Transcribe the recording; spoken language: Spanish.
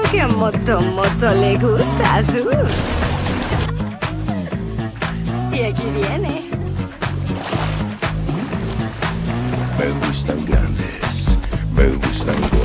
Que moto le gustas. Y aquí viene. Me gustan grandes, me gustan